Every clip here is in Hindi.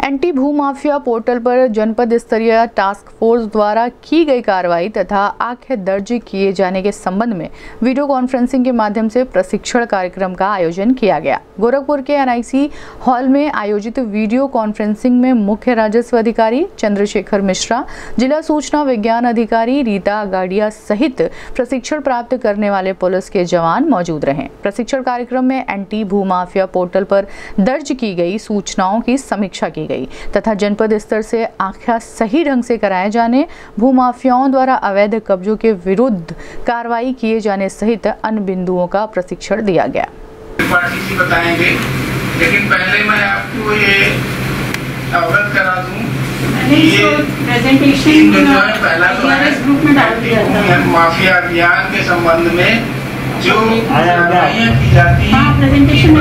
एंटी भूमाफिया पोर्टल पर जनपद स्तरीय टास्क फोर्स द्वारा की गई कार्रवाई तथा आंखें दर्ज किए जाने के संबंध में वीडियो कॉन्फ्रेंसिंग के माध्यम से प्रशिक्षण कार्यक्रम का आयोजन किया गया। गोरखपुर के NIC हॉल में आयोजित वीडियो कॉन्फ्रेंसिंग में मुख्य राजस्व अधिकारी चंद्रशेखर मिश्रा, जिला सूचना विज्ञान अधिकारी रीता गाड़िया सहित प्रशिक्षण प्राप्त करने वाले पुलिस के जवान मौजूद रहे। प्रशिक्षण कार्यक्रम में एंटी भूमाफिया पोर्टल पर दर्ज की गई सूचनाओं की समीक्षा की गई तथा जनपद स्तर से आंखा सही ढंग से कराए जाने, भूमाफियाओं द्वारा अवैध कब्जों के विरुद्ध कार्रवाई किए जाने सहित अन्य बिंदुओं का प्रशिक्षण दिया गया। बताएंगे, लेकिन पहले मैं आपको ये अवगत करा दूं ये प्रेजेंटेशन जो है पहला तो है माफिया अभियान के संबंध में जो कार्रवाइयां की जाती हैं प्रेजेंटेशन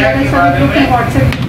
में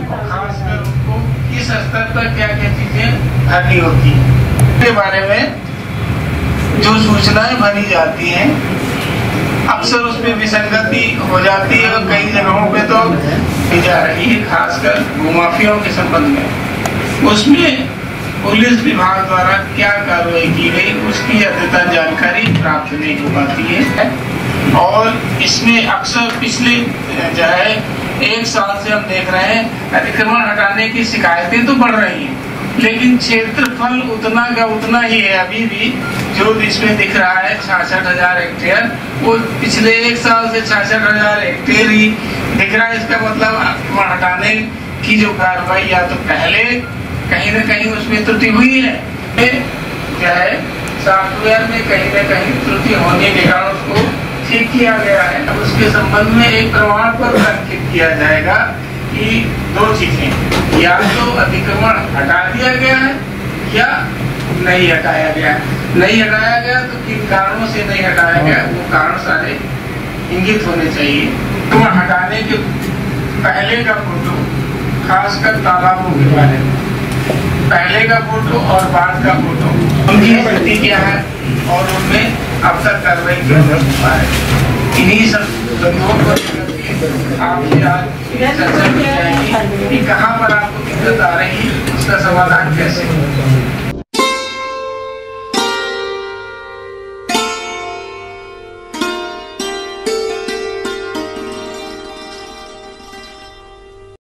किस स्तर पर क्या क्या चीजें भरनी होती है के बारे में जो सूचनाएं भरी जाती हैं अक्सर उसमें विसंगति हो जाती है और कई जगहों पे तो की जा रही है, खासकर भूमाफियाओं के संबंध में। उसमें पुलिस विभाग द्वारा क्या कार्रवाई की गई उसकी अद्यतन जानकारी प्राप्त नहीं हो पाती है और इसमें अक्सर पिछले जो है 1 साल से हम देख रहे हैं अतिक्रमण हटाने की शिकायतें तो बढ़ रही हैं, लेकिन क्षेत्रफल उतना का उतना ही है। अभी भी जो इसमें दिख रहा है 66,000 हेक्टेयर, वो पिछले 1 साल से 66,000 हेक्टेयर ही दिख रहा है। इसका मतलब अतिक्रमण हटाने की जो कार्रवाई या तो पहले कहीं न कहीं उसमें त्रुटि हुई है, जो है सॉफ्टवेयर में कहीं न कहीं त्रुटि होने के कारण उसको ठीक किया गया है। अब उसके संबंध में एक प्रमाण पत्र अंकित किया जाएगा कि 2 चीजें, या तो अतिक्रमण हटा दिया गया है या नहीं हटाया गया। नहीं हटाया गया तो किन कारणों से नहीं हटाया गया वो कारण सारे इंगित होने चाहिए। तो हटाने के पहले का फोटो, खासकर तालाबों के बारे में पहले का फोटो और बाद का फोटो, उनकी स्थिति क्या है और उनमें अब तक कार्रवाई क्या हुआ है। इन्हीं सब बिंदुओं पर आपसे आज चर्चा की जाएगी कि कहाँ पर आपको दिक्कत आ रही है, उसका समाधान कैसे।